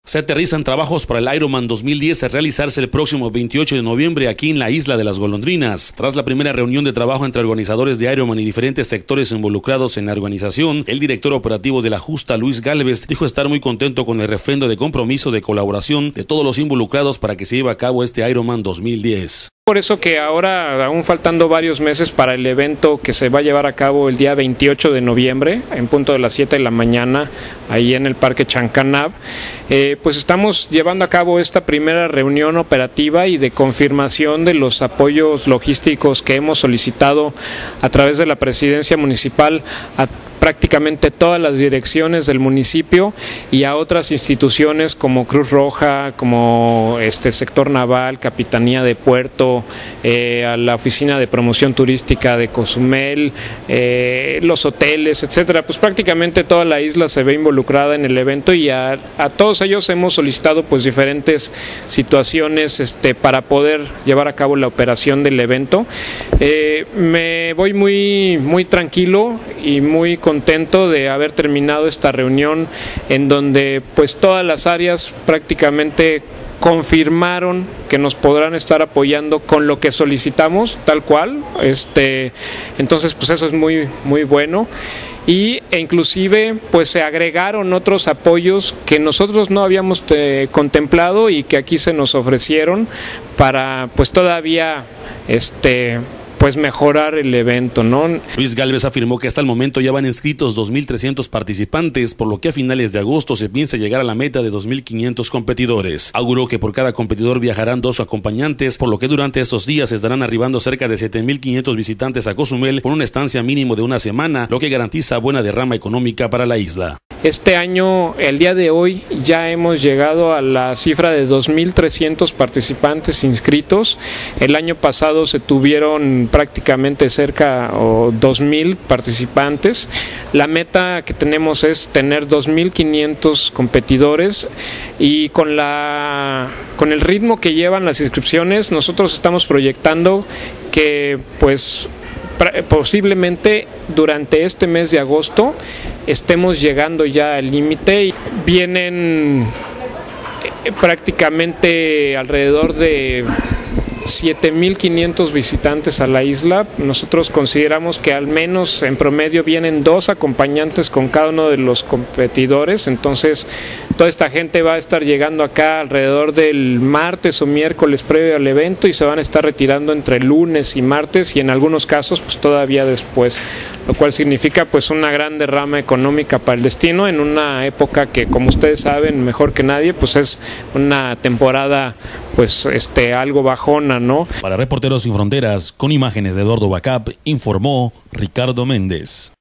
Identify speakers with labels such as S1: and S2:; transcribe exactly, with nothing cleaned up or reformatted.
S1: Se aterrizan trabajos para el Ironman dos mil diez a realizarse el próximo veintiocho de noviembre aquí en la Isla de las Golondrinas. Tras la primera reunión de trabajo entre organizadores de Ironman y diferentes sectores involucrados en la organización, el director operativo de la justa, Luis Gálvez, dijo estar muy contento con el refrendo de compromiso de colaboración de todos los involucrados para que se lleve a cabo este Ironman dos mil diez.
S2: Por eso que ahora, aún faltando varios meses para el evento que se va a llevar a cabo el día veintiocho de noviembre, en punto de las siete de la mañana, ahí en el Parque Chancanab, eh, pues estamos llevando a cabo esta primera reunión operativa y de confirmación de los apoyos logísticos que hemos solicitado a través de la Presidencia Municipal a prácticamente todas las direcciones del municipio y a otras instituciones como Cruz Roja, como este sector naval, Capitanía de Puerto, eh, a la Oficina de Promoción Turística de Cozumel, eh, los hoteles, etcétera. Pues prácticamente toda la isla se ve involucrada en el evento y a, a todos ellos hemos solicitado pues diferentes situaciones este, para poder llevar a cabo la operación del evento. Eh, me voy muy, muy tranquilo y muy contento de haber terminado esta reunión en donde pues todas las áreas prácticamente confirmaron que nos podrán estar apoyando con lo que solicitamos, tal cual. Este, entonces pues eso es muy, muy bueno. Y e inclusive pues se agregaron otros apoyos que nosotros no habíamos eh, contemplado y que aquí se nos ofrecieron para pues todavía este pues mejorar el evento, ¿no?
S1: Luis Gálvez afirmó que hasta el momento ya van inscritos dos mil trescientos participantes, por lo que a finales de agosto se piensa llegar a la meta de dos mil quinientos competidores. Auguró que por cada competidor viajarán dos acompañantes, por lo que durante estos días estarán arribando cerca de siete mil quinientos visitantes a Cozumel con una estancia mínimo de una semana, lo que garantiza buena derrama económica para la isla.
S2: Este año, el día de hoy, ya hemos llegado a la cifra de dos mil trescientos participantes inscritos. El año pasado se tuvieron prácticamente cerca o dos mil participantes. La meta que tenemos es tener dos mil quinientos competidores y con la con el ritmo que llevan las inscripciones, nosotros estamos proyectando que pues posiblemente durante este mes de agosto estemos llegando ya al límite y vienen prácticamente alrededor de siete mil quinientos visitantes a la isla. Nosotros consideramos que al menos en promedio vienen dos acompañantes con cada uno de los competidores, entonces toda esta gente va a estar llegando acá alrededor del martes o miércoles previo al evento y se van a estar retirando entre lunes y martes y en algunos casos pues todavía después, lo cual significa pues una gran derrama económica para el destino en una época que, como ustedes saben mejor que nadie, pues es una temporada pues este algo bajona, ¿no?
S1: Para Reporteros Sin Fronteras, con imágenes de Eduardo Bacap, informó Ricardo Méndez.